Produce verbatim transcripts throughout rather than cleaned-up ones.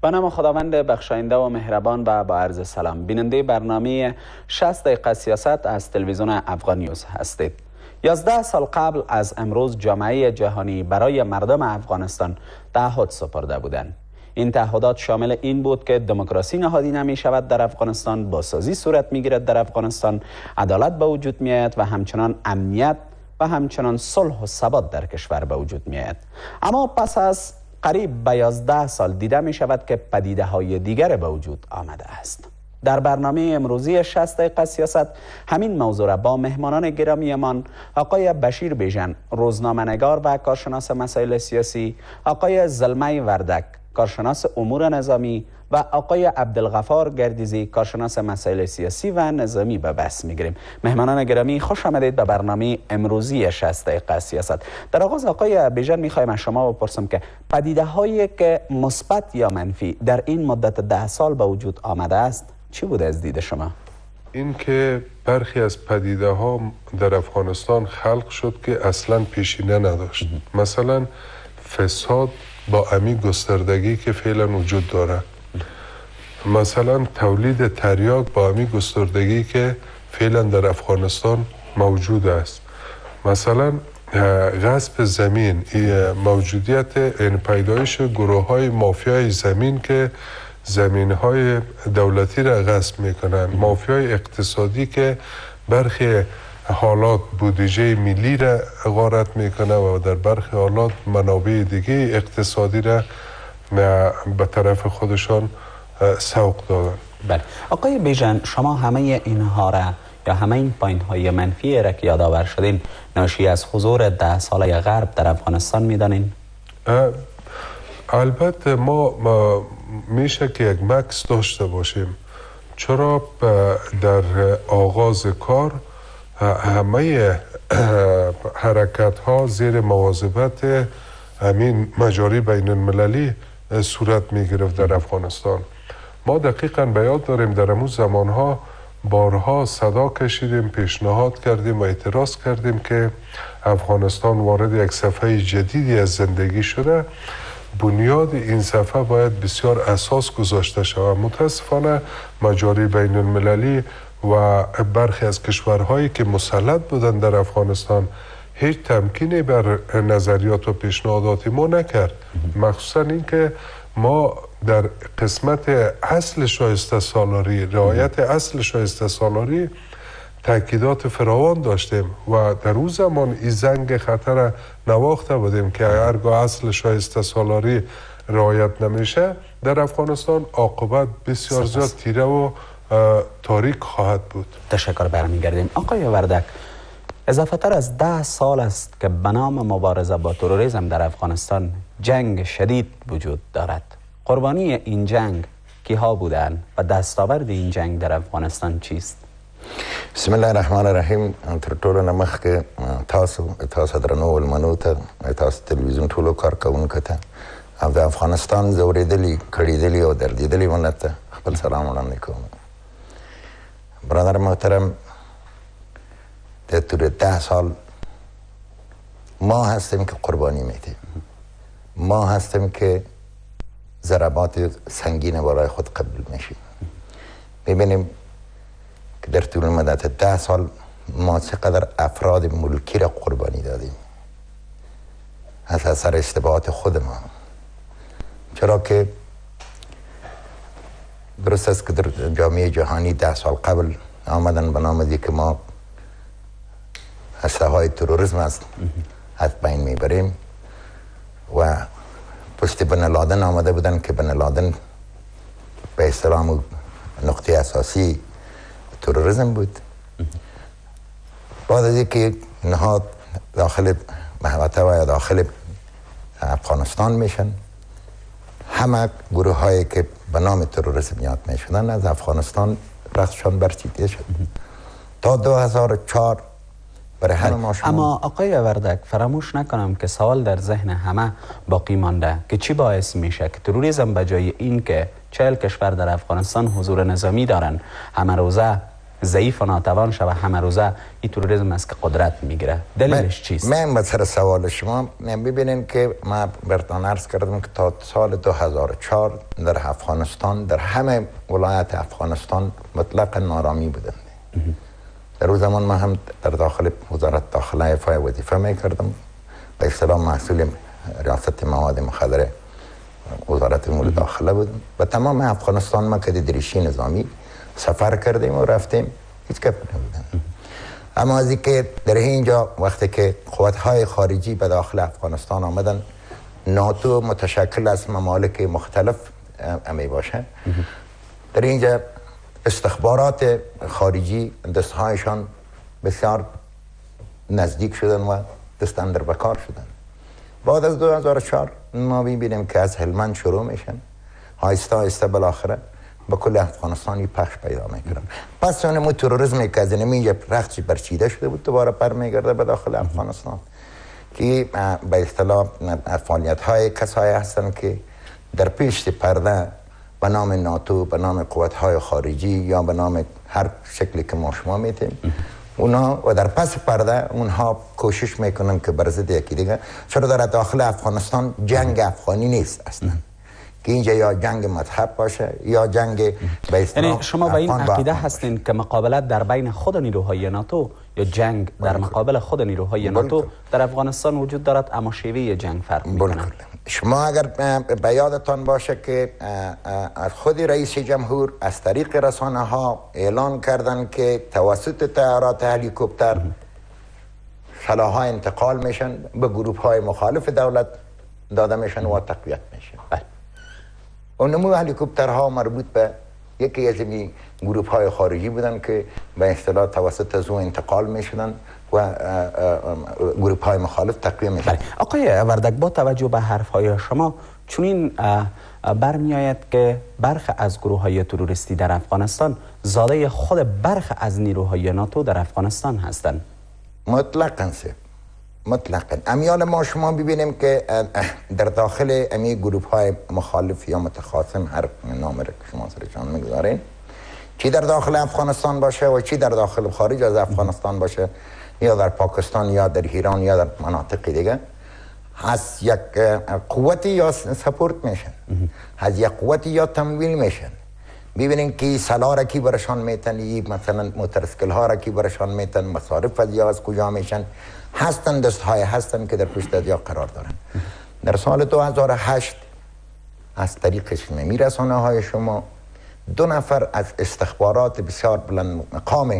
به نام خداوند بخشاینده و مهربان و با عرض سلام، بیننده برنامه شصت دقیقه سیاست از تلویزیون افغان نیوز هستید. یازده سال قبل از امروز جامعه جهانی برای مردم افغانستان تعهد سپرده بودند. این تعهدات شامل این بود که دموکراسی نهادی نمی شود در افغانستان، بازسازی صورت می گیرد در افغانستان، عدالت به وجود می آید و همچنان امنیت و همچنان صلح و ثبات در کشور به وجود می آید. اما پس از قریب به یازده سال دیده می شود که پدیده های دیگر به وجود آمده است. در برنامه امروزی شصت دقیقه سیاست همین موضوع را با مهمانان گرامیمان آقای بشیر بیژن، روزنامه‌نگار و کارشناس مسائل سیاسی، آقای زلمه وردک، کارشناس امور نظامی و آقای عبدالغفار گردیزی، کارشناس مسائل سیاسی و نظامی به بحث میگیریم. مهمانان گرامی، خوش آمدید به برنامه امروزی شصت دقیقه سیاست. در آغاز آقای بیژن میخوایم از شما بپرسم که پدیده هایی که مثبت یا منفی در این مدت ده سال به وجود آمده است چی بوده از دید شما؟ این که برخی از پدیده ها در افغانستان خلق شد که اصلا پیشینه نداشت. مثلا فساد با امی گستردگی که فعلا وجود داره، مثلا تولید تریاک با امی گستردگی که فعلا در افغانستان موجود است، مثلا غصب زمین، موجودیت این پیدایش گروه های مافیای زمین که زمین های دولتی را غصب میکنن، مافیای اقتصادی که برخی حالات بودجه ملی را غارت میکنه و در برخی حالات منابع دیگه اقتصادی را به طرف خودشان سوق دادن. بله آقای بیژن، شما همه اینها را یا همه این پایین های منفی را که یادآور شدین ناشی از حضور ده ساله غرب در افغانستان میدانین؟ البته ما, ما میشه که یک مکس داشته باشیم، چرا در آغاز کار همه حرکت ها زیر مواظبت همین مجاری بین المللی صورت می گرفت در افغانستان. ما دقیقا به یاد داریم در امون زمان ها بارها صدا کشیدیم، پیشنهاد کردیم و اعتراض کردیم که افغانستان وارد یک صفحه جدیدی از زندگی شده، بنیاد این صفحه باید بسیار اساس گذاشته شود. متاسفانه مجاری بین المللی و برخی از کشورهایی که مسلط بودن در افغانستان هیچ تمکینی بر نظریات و پیشنهادات ما نکرد، مخصوصا اینکه ما در قسمت اصل شایسته سالاری، رعایت اصل شایسته سالاری تاکیدات فراوان داشتیم و در اون زمان این زنگ خطر نواخته بودیم که هرگاه اصل شایسته سالاری رعایت نمیشه در افغانستان عاقبت بسیار زیاد تیره و تاریک خواهد بود. تشکر. برمیگردیم آقای وردک، اضافه تر از ده سال است که به نام مبارزه با تروریسم در افغانستان جنگ شدید وجود دارد. قربانی این جنگ کیها بودند و دستاورد این جنگ در افغانستان چیست؟ بسم الله الرحمن الرحیم. تر ټولو نه مخکې تاسو تاسو درنو ولمنو ته تاسو تلویزیون ټولو کارکوونکو ته او د افغانستان ځورېدلي کړېدلي او دردېدلي ملت ته خپل سلام وړاندې کوم. برادر محترم، در طول ده سال ما هستیم که قربانی میدیم، ما هستیم که ضربات سنگین برای خود قبول میشیم. ببینیم که در طول مدت ده سال ما چقدر افراد ملکی را قربانی دادیم از اثر اشتباهات خود ما. چرا که درست است که در جامعه جهانی ده سال قبل آمدن به نام دی که ما هسته های تروریسم است از بین میبریم و پشت بن لادن آمده بودن که بن لادن به اصطلاح نقطه اساسی تروریسم بود. بعد از اینکه نهاد داخل محوطه و یا داخل افغانستان میشن، همه گروه هایی که به نام تروریسم یاد میشدن از افغانستان رختشان برچیده شد تا دو هزار و چهار. برای همه ما شما اما آقای وردک، فراموش نکنم که سوال در ذهن همه باقی مانده که چی باعث میشه که تروریسم به جای این که چهل کشور در افغانستان حضور نظامی دارن همه روزه ضعیف و ناتوان شود همه روزه این تروریسم است که قدرت میگیره. دلیلش چیست؟ من به سر سوال شما ببینید که ما برتان عرض کردم که تا سال دو هزار و چهار در افغانستان در همه ولایت افغانستان مطلق نارامی بودند. در اون زمان من هم در داخل وزارت داخله افای وظیفه میکردم، به اصطلاح مسئول ریاست مواد مخدره وزارت امور داخله بودم. و تمام افغانستان ما که دریشی نظامی سفر کردیم و رفتیم، هیچ کس نبودن. اما از اینکه در اینجا وقتی که قوت‌های خارجی به داخل افغانستان آمدن، ناتو متشکل از ممالک مختلف می باشه، در اینجا استخبارات خارجی دستهایشان بسیار نزدیک شدن و دستن در بکار شدن. بعد از دو هزار و چهار ما میبینیم که از هلمند شروع میشن، آهسته آهسته بالاخره به کل افغانستانی پخش پیدا میکنن. پس اون تروریسمی که از اینجا رخت برچیده شده بود دوباره پر میگرده به داخل افغانستان، که به اصطلاح فعالیت های کسایی هستن که در پیش پرده به نام ناتو، به نام قوت های خارجی یا به نام هر شکلی که ما شما میتیم، اونا و در پس پرده اونها کوشش میکنن که بر ضد یکی دیگه، چرا در داخل افغانستان جنگ افغانی نیست اصلا، که اینجا یا جنگ مذهب باشه یا جنگ به اصطلاح. یعنی شما به این عقیده هستین که مقابلت در بین خود نیروهای ناتو یا جنگ در مقابل خود نیروهای ناتو در افغانستان وجود دارد، اما شیوه جنگ فرق میکنه؟ شما اگر به یادتان باشه که از خود رئیس جمهور از طریق رسانه ها اعلان کردن که توسط طیارات هلیکوپتر سلاح‌ها انتقال میشن به گروه های مخالف دولت داده میشن و تقویت میشن. بله. اونمو هلیکوپترها مربوط به یکی از این گروه های خارجی بودن که به اصطلاح توسط از اون انتقال میشدن و گروه های مخالف تقویه میشن. آقای وردک، با توجه به حرف های شما چنین برمی آید که برخی از گروه های تروریستی در افغانستان زاده خود برخی از نیروهای ناتو در افغانستان هستند؟ مطلقاً سه مطلقاً. امیال ما شما ببینیم که در داخل امی گروه های مخالف یا متخاصم، هر نام را که شما سرشان میگذارین، چی در داخل افغانستان باشه و چی در داخل خارج از افغانستان باشه، یا در پاکستان یا در ایران یا در مناطق دیگه، از یک قوتی یا سپورت میشن، از یک قوتی یا تمویل میشن. ببینین که سلاح را کی برشان میتن، مثلا موترسکل ها را کی برشان میتن، مصارف از یا از کجا میشن، هستن دست های هستن که در پشت دستیا قرار دارن. در سال دو هزار و هشت از طریق شنمی رسانه های شما دو نفر از استخبارات بسیار بلند مقام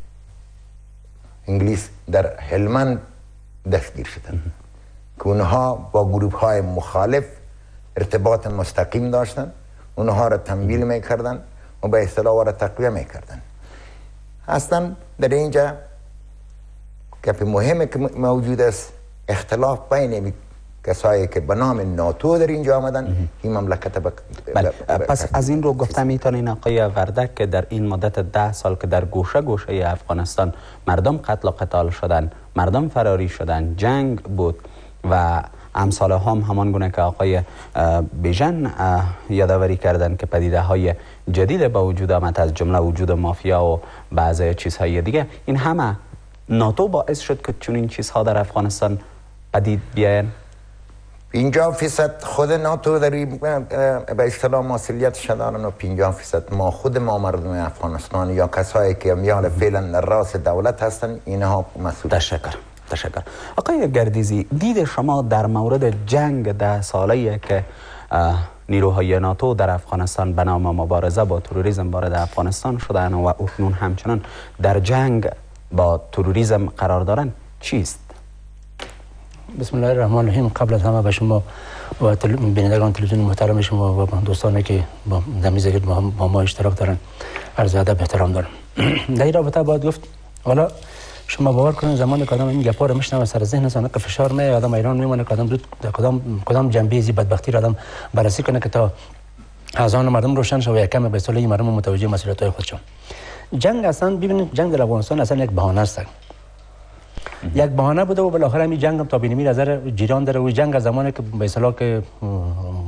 انگلیس در هلمند دستگیر شدن که اونها با گروه های مخالف ارتباط مستقیم داشتن، اونها را تمویل میکردن و به اصطلاح را تقویه میکردن. اصلا در اینجا گپ مهمه که موجود است، اختلاف بین کسایی که به نام ناتو در اینجا آمدن این مملکت بک... بله. پس از این رو گفته میتونین آقای وردک که در این مدت ده سال که در گوشه گوشه افغانستان مردم قتل و قتال شدن، مردم فراری شدن، جنگ بود و امثال هم همان گونه که آقای بیژن یادآوری کردن که پدیده های جدید با وجود آمد، از جمله وجود مافیا و بعضی چیزهای دیگه، این همه ناتو باعث شد که چنین چیزها در افغانستان پدید بیاین؟ پنجاه فیصد خود ناتو در به اصطلاح مسئولیت دارن و پنجاه فیصد ما خود ما مردم افغانستان یا کسایی که میان فعلا در راس دولت هستن اینها مسئول. تشکر تشکر. آقای گردیزی، دید شما در مورد جنگ ده ساله‌ای که نیروهای ناتو در افغانستان به نام مبارزه با تروریسم وارد افغانستان شدن و اکنون همچنان در جنگ با تروریسم قرار دارن چیست؟ بسم الله الرحمن الرحیم. قبل از همه به شما و تل... بینندگان تلویزیون محترم شما و دوستانی که با دمیزه که با ما اشتراک دارن عرض ادب احترام دارم. در این رابطه باید گفت، حالا شما باور کنید زمانی که آدم این گپا رو میشنوه سر ذهن که فشار میاد، آدم ایران میمونه که آدم زود کدام کدام جنبه ازی بدبختی را آدم بررسی کنه که تا اذهان مردم روشن شه و یک کم به اصطلاح مردم متوجه مسئولیت‌های خودشون. جنگ اصلا ببینید، جنگ در افغانستان اصلا یک بهانه است، یک بهانه بوده و بالاخره همین جنگ هم تا بینمی نظر جیران داره و جنگ از زمانی که به اصطلاح که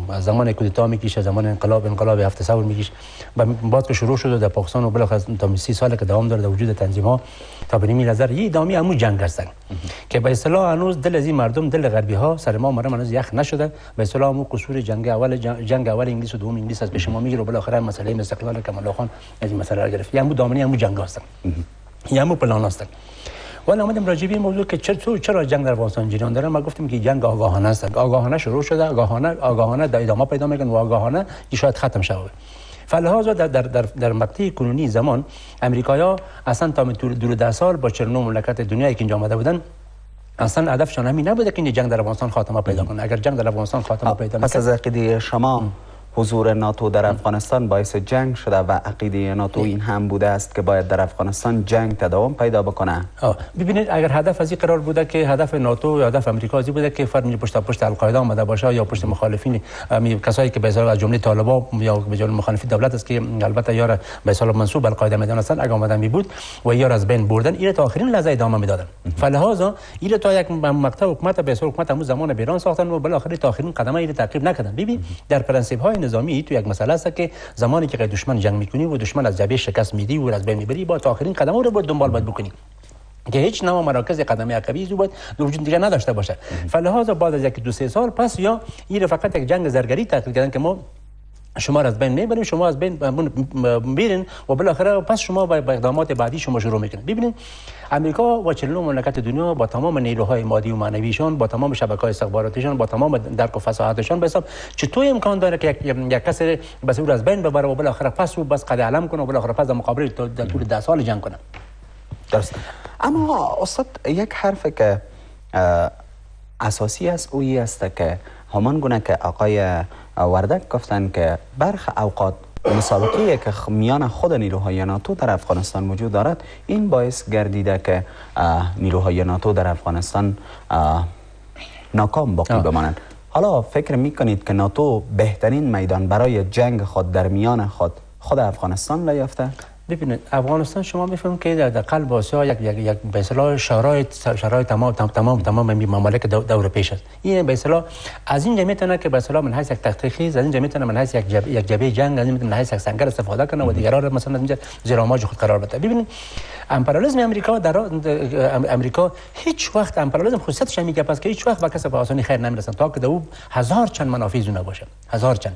از زمان کودتا میکشه، زمان انقلاب انقلاب هفت سال میکشه، بعد که شروع شد در پاکستان و بالاخره تا سی سال که دوام داره در وجود تنظیم ها تا به نیم نظر یه ادامه همون جنگ هستن که به اصطلاح هنوز دل از این مردم دل غربی ها سر ما مرا هنوز یخ نشده. به اصطلاح همون قصور جنگ اول جنگ اول انگلیس و دوم انگلیس از پیش ما میگیره و بالاخره مسئله استقلال کمال خان از این مسئله را گرفت. همون دامنه همون جنگ هستن، همون پلان هستن. ولی اومدم راجع به این موضوع که چرا چرا جنگ در افغانستان جریان داره، ما گفتیم که جنگ آگاهانه است، آگاهانه شروع شده، آگاهانه آگاهانه در ادامه پیدا میکنه و آگاهانه شاید ختم شود. فلهذا در در در, در مقطع کنونی زمان امریکایی‌ها اصلا تا دور ده سال با چهل و نه مملکت دنیایی که اینجا آمده بودن اصلا هدفشان همین نبوده که این جنگ در افغانستان خاتمه پیدا کنه. اگر جنگ در افغانستان خاتمه پیدا نکنه، پس از عقیده شما حضور ناتو در افغانستان باعث جنگ شده و عقیده ناتو این هم بوده است که باید در افغانستان جنگ تداوم پیدا بکنه. آه ببینید اگر هدف از این قرار بوده که هدف ناتو یا هدف امریکا از این بوده که فرد پشت پشت القاعده آمده باشه یا پشت مخالفین کسایی که به اصطلاح از جمله طالبان یا به جمله مخالفین دولت است که البته یار به اصطلاح منسوب القاعده میدونستان اگه آمدن می بود و یار از بین بردن این تا آخرین لحظه ادامه میدادن. فلهذا این تا یک مقطع حکومت به اصطلاح حکومت همون زمان بیران ساختن و بالاخره تا آخرین قدم این تعقیب نکردن. ببین در پرنسیپ های نظامی تو یک مسئله است که زمانی که دشمن جنگ میکنی و دشمن از جبهه شکست میدی و از بین میبری با تا آخرین قدم رو باید دنبال باید بکنی که هیچ نوع مراکز قدمی عقبی زو باید در وجود دیگه نداشته باشه. فلهذا بعد از یک دو سه سال پس یا این فقط یک جنگ زرگری تعقیب کردن که ما شما از بین میبریم، شما از بین میرین و بالاخره پس شما با اقدامات بعدی شما شروع میکنید. ببینید امریکا و چهل و نه مملکت دنیا با تمام نیروهای مادی و معنویشان، با تمام شبکه‌های استخباراتیشان، با تمام درک و فصاحتشان به حساب چطور امکان داره که یک, یک کس بس او از بین ببره و بالاخره پس او بس قد علم کنه و بالاخره پس در مقابل در طول ده سال جنگ کنه. درست. اما استاد یک حرف که اساسی است اویی است که همان گونه که آقای وردک گفتن که برخ اوقات مسابقه که میان خود نیروهای ناتو در افغانستان وجود دارد این باعث گردیده که نیروهای ناتو در افغانستان ناکام باقی بمانند. حالا فکر میکنید که ناتو بهترین میدان برای جنگ خود در میان خود خود افغانستان را یافته؟ ببینید افغانستان شما میفهمید که در قلب آسیا یک یک یک به اصطلاح شرایط شرایط تمام تمام تمام ممالک دور پیش است. این به اصطلاح از این میتونه که به اصطلاح من حیث یک تخطیخی از این میتونه من حیث یک جب... یک جبهه جنگ از این میتونه حیث یک سنگر استفاده کنه و دیگران را مثلا اینجا زیر آماج خود قرار بده. ببینید امپریالیسم امریکا در امریکا هیچ وقت امپریالیسم خصوصیتش میگه پس که هیچ وقت به کسی به آسانی خیر نمیرسن تا که او هزار چند منافع زونه باشه، هزار چند.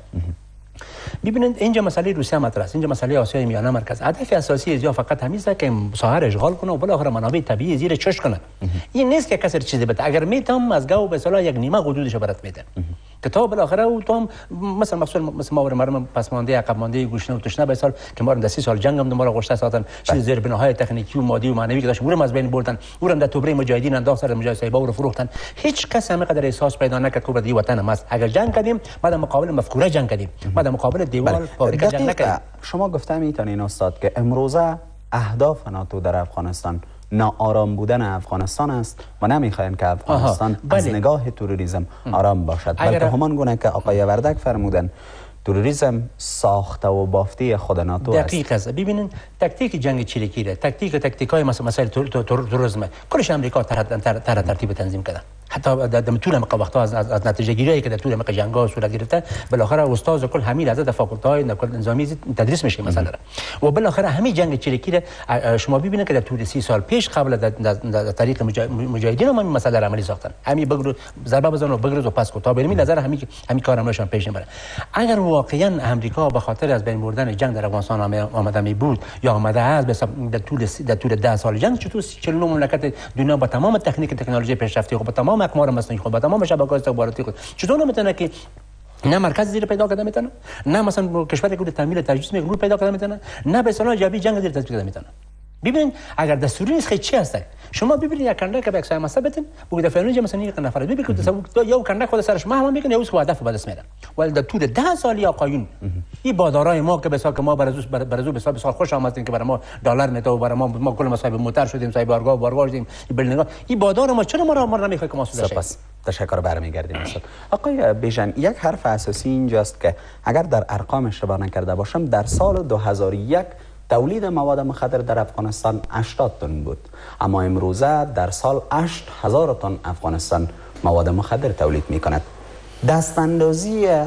ببینید اینجا مسئله روسیه مطرح است، اینجا مسئله آسیای میانه مرکز. هدف اساسی از یا فقط همین است که ساحه را اشغال کنه و بالاخره منابع طبیعی زیر چش کنه. این نیست که کسی چیزی بده. اگر میتونم از گاو به اصطلاح یک نیمه حدودش برات میده که تا بالاخره او تو مثلا مثلا مثلا ما مرم پسمانده عقب مانده گوشنه و تشنه به سال که ما در سی سال جنگ هم دنبال گشته ساعتن چیز زیر بناهای تکنیکی و مادی و معنوی که داشت ورم از بین بردن، ورم در توبره مجاهدین انداخت سر مجاهد با رو فروختن. هیچ کس هم قدر احساس پیدا نکرد که بدی وطن ما است. اگر جنگ کردیم ما در مقابل مفکوره جنگ کردیم، ما در مقابل دیوار فابریکه جنگ نکردیم. شما گفته میتونین استاد که امروزه اهداف ناتو در افغانستان ناآرام بودن افغانستان است و نمیخواین که افغانستان از نگاه تروریسم آرام باشد، بلکه همان گونه که آقای وردک فرمودن تروریسم ساخته و بافته خود ناتو است. دقیق است. ببینید تکتیک جنگ چریکی را تکتیک تکتیکای مسائل تروریسم کلش امریکا تر ترتیب تنظیم کرده. حتی در طول وقت‌ها از از نتیجه گیری که در طول جنگ‌ها صورت گرفته بالاخره استاد کل همین از فاکولت‌های نظامی تدریس میشه مثلا و بالاخره همین جنگ چریکی را شما ببینید که در طول سی سال پیش قبل در طریق مجاهدین هم این مسئله را عملی ساختن. همین بگرو ضربه بزن و بگرز و پس کو تا بریم نظر همین همین کار امروزشان پیش نمیره. اگر واقعا امریکا به خاطر از بین بردن جنگ در افغانستان آمده می بود یا آمده است در طول در طول ده سال جنگ چطور چهل و نه مملکت دنیا با تمام تکنیک تکنولوژی پیشرفته و با تمام اقمار مصنوعی خود با تمام شبکه‌های استخباراتی خود چطور نمیتونه که نه مرکز زیر پیدا کرده میتونه، نه مثلا کشوری که تامین تجهیز میکنه پیدا کرده میتونه، نه به اصطلاح جبهه جنگ زیر تجهیز کرده میتونه. ببینید اگر دستوری نیست خیلی چی هست؟ شما ببینید یک کنده که به اکسای مسا بدین بگید دفعه اینجا مثلا یک نفر ببینید که تصور یا کنده خود سرش ما هم میکنه یا اس هدف به دست میاره. ولی در طول ده سال آقایون این بادارای ما که به حساب ما برازوس برازو به حساب سال خوش آمدین که برای ما دلار میده و برای ما ما کل ما صاحب موتر شدیم صاحب بارگاه بارگاه شدیم این بلنگا این بادار ما چرا ما را ما نمیخواد که ما سود شه. تشکر برمیگردیم استاد. آقای بیژن یک حرف اساسی اینجاست که اگر در ارقام اشتباه نکرده باشم در سال دو هزار و یک تولید مواد مخدر در افغانستان هشتاد تن بود، اما امروزه در سال هشت هزار تن افغانستان مواد مخدر تولید می کند. دستاندازی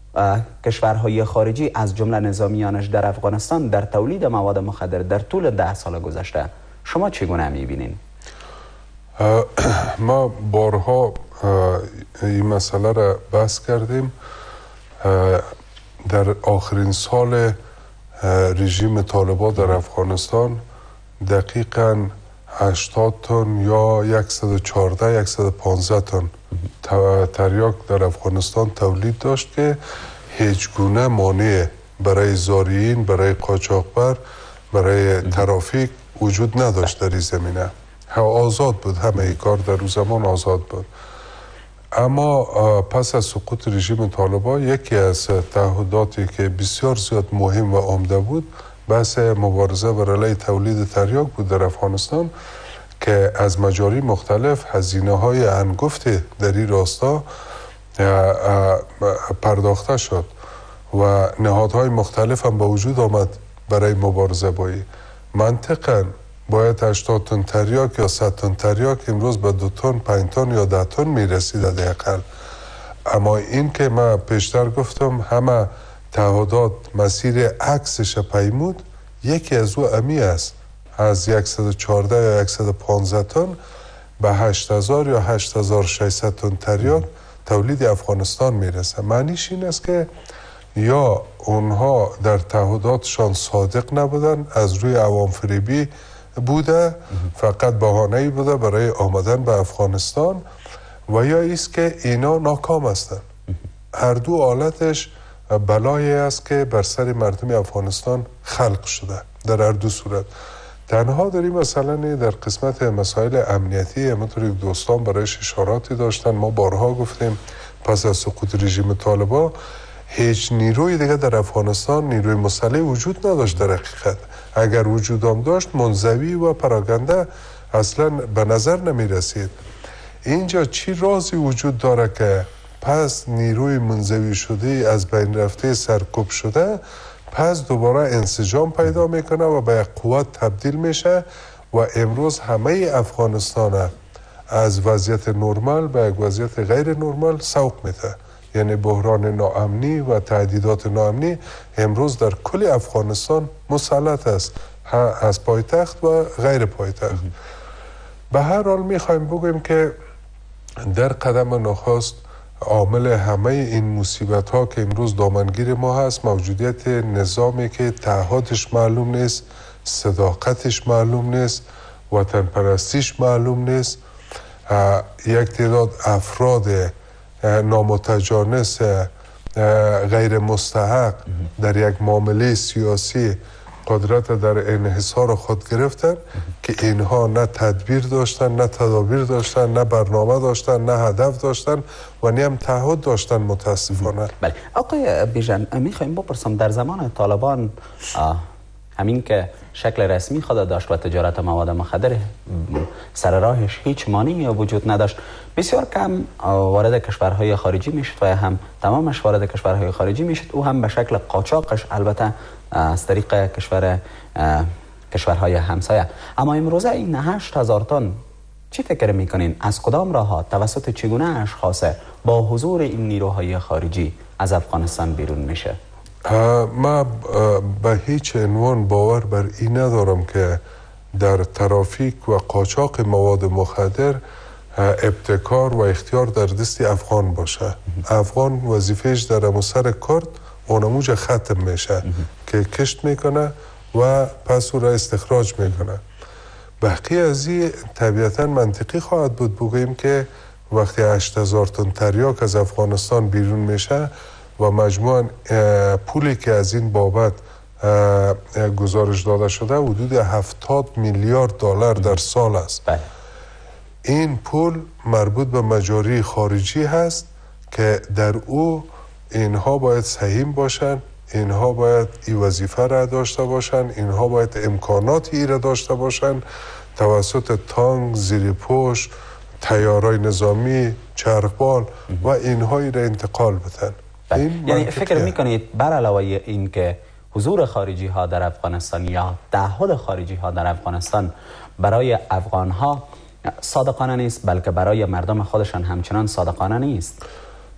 کشورهای خارجی از جمله نظامیانش در افغانستان در تولید مواد مخدر در طول ده سال گذشته شما چگونه می‌بینید؟ ما بارها این مسئله را بحث کردیم. در آخرین سال رژیم طالبان در افغانستان دقیقاً هشتاد تن یا صد و چهارده صد و پانزده تن تریاک در افغانستان تولید داشت که هیچ گونه مانع برای زارعین، برای قاچاقبر، برای ترافیک وجود نداشت در این زمینه. آزاد بود، همه ای کار در اون زمان آزاد بود. اما پس از سقوط رژیم طالبان یکی از تعهداتی که بسیار زیاد مهم و عمده بود بحث مبارزه بر علیه تولید تریاک بود در افغانستان که از مجاری مختلف هزینه های هنگفت در این راستا پرداخته شد و نهادهای مختلف هم به وجود آمد برای مبارزه با این. منطقاً باید هشتاد تن تریاک یا صد تن تریاک امروز به دو تن، پنج تن یا ده تن میرسید حداقل. اما این که من پیشتر گفتم همه تعهدات مسیر عکسش پیمود، یکی از او امی است. از صد و چهارده یا صد و پانزده تن به هشت هزار یا هشت هزار و ششصد تن تریاک تولید افغانستان میرسه. معنیش این است که یا اونها در تعهداتشان صادق نبودن، از روی عوام فریبی بوده، فقط بهانه‌ای بوده برای آمدن به افغانستان، و یا ایست که اینا ناکام هستند. هر دو حالتش بلایی است که بر سر مردم افغانستان خلق شده در هر دو صورت. تنها داریم مثلا در قسمت مسائل امنیتی همونطور که دوستان برایش اشاراتی داشتن. ما بارها گفتیم پس از سقوط رژیم طالبان هیچ نیروی دیگه در افغانستان، نیروی مسلح وجود نداشت. در حقیقت اگر وجود هم داشت منزوی و پراگنده اصلا به نظر نمی رسید. اینجا چی رازی وجود داره که پس نیروی منزوی شده از بین رفته سرکوب شده پس دوباره انسجام پیدا میکنه و به قوت تبدیل میشه و امروز همه افغانستان از وضعیت نرمال به یک وضعیت غیر نرمال سوق میده. یعنی بحران ناامنی و تهدیدات ناامنی امروز در کل افغانستان مسلط است، از پایتخت و غیر پایتخت. به هر حال میخوایم بگویم که در قدم نخست عامل همه این مصیبت ها که امروز دامنگیر ما هست موجودیت نظامی که تعهدش معلوم نیست، صداقتش معلوم نیست، وطن پرستیش معلوم نیست. یک تعداد افراد نامتجانس غیر مستحق در یک معامله سیاسی قدرت در انحصار خود گرفتن که اینها نه تدبیر داشتن، نه تدابیر داشتن، نه برنامه داشتن، نه هدف داشتن و نه هم تعهد داشتن متاسفانه. بله آقای بیژن، میخوایم بپرسم در زمان طالبان همین که شکل رسمی خود داشت و تجارت مواد مخدر سر راهش هیچ مانعی وجود نداشت، بسیار کم وارد کشورهای خارجی میشد و هم تمامش وارد کشورهای خارجی میشد، او هم به شکل قاچاقش البته از طریق کشور کشورهای همسایه. اما امروزه این هشت هزار تن چی فکر میکنین از کدام راه ها توسط چگونه اشخاص با حضور این نیروهای خارجی از افغانستان بیرون میشه؟ ما به هیچ عنوان باور بر این ندارم که در ترافیک و قاچاق مواد مخدر ابتکار و اختیار در دست افغان باشه. افغان وظیفهش در اموسر کرد اونموج ختم میشه که کشت میکنه و پس او را استخراج میکنه. بقیه از این طبیعتا منطقی خواهد بود بگوییم که وقتی هشت هزار تن تریاک از افغانستان بیرون میشه و مجموعاً پولی که از این بابت گزارش داده شده حدود هفتاد میلیارد دلار در سال است. بله. این پول مربوط به مجاری خارجی هست که در او اینها باید سهیم باشن، اینها باید این وظیفه را داشته باشن، اینها باید امکانات ای را داشته باشن، توسط تانک، زیرپوش، تیارای نظامی، چرخبال و اینهایی را انتقال بدن. این یعنی فکر میکنید بر علاوه این که حضور خارجی ها در افغانستان یا تعهد خارجی ها در افغانستان برای افغان ها صادقانه نیست، بلکه برای مردم خودشان همچنان صادقانه نیست؟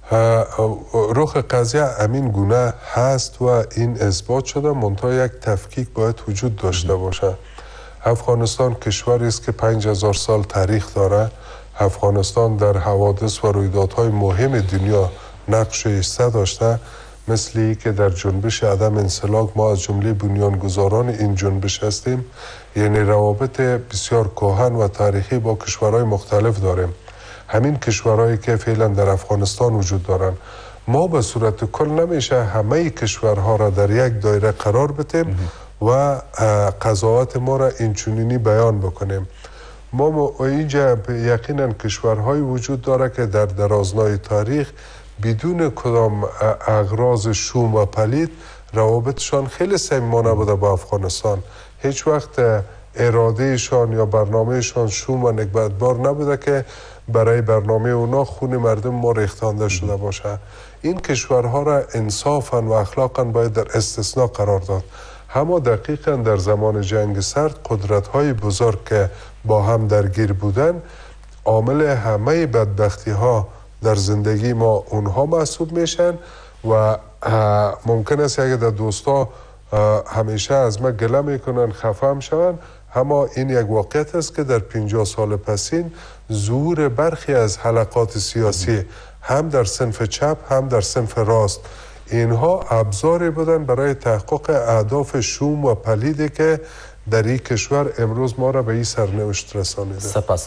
رخ قضیه امین گونه هست و این اثبات شده، منتها یک تفکیک باید وجود داشته باشه. افغانستان کشوری است که پنج هزار سال تاریخ داره. افغانستان در حوادث و رویدادهای مهم دنیا نقش ایسته داشته، مثل ای که در جنبش عدم انسلاک ما از جمله بنیانگذاران این جنبش هستیم. یعنی روابط بسیار کهن و تاریخی با کشورهای مختلف داریم. همین کشورهایی که فعلا در افغانستان وجود دارند، ما به صورت کل نمیشه همه کشورها را در یک دایره قرار بدیم و قضاوت ما را اینچنینی بیان بکنیم. ما اینجا یقینا کشورهایی وجود داره که در درازنای تاریخ بدون کدام اغراض شوم و پلید روابطشان خیلی صمیمانه بوده با افغانستان. هیچ وقت ارادهشان یا برنامهشان شوم و نکبتبار نبوده که برای برنامه اونا خون مردم ما ریختانده شده باشه. این کشورها را انصافا و اخلاقا باید در استثناء قرار داد. اما دقیقا در زمان جنگ سرد قدرت‌های بزرگ که با هم درگیر بودن، عامل همه بدبختی ها در زندگی ما اونها محسوب میشن و ممکن است اگه در دوستا همیشه از ما گله میکنن، خفه هم شون، اما این یک واقعیت است که در پنجاه سال پسین ظهور برخی از حلقات سیاسی هم در صنف چپ هم در صنف راست، اینها ابزاری بودن برای تحقق اهداف شوم و پلیدی که در این کشور امروز ما را به این سرنوشت رسانیده. سپاس.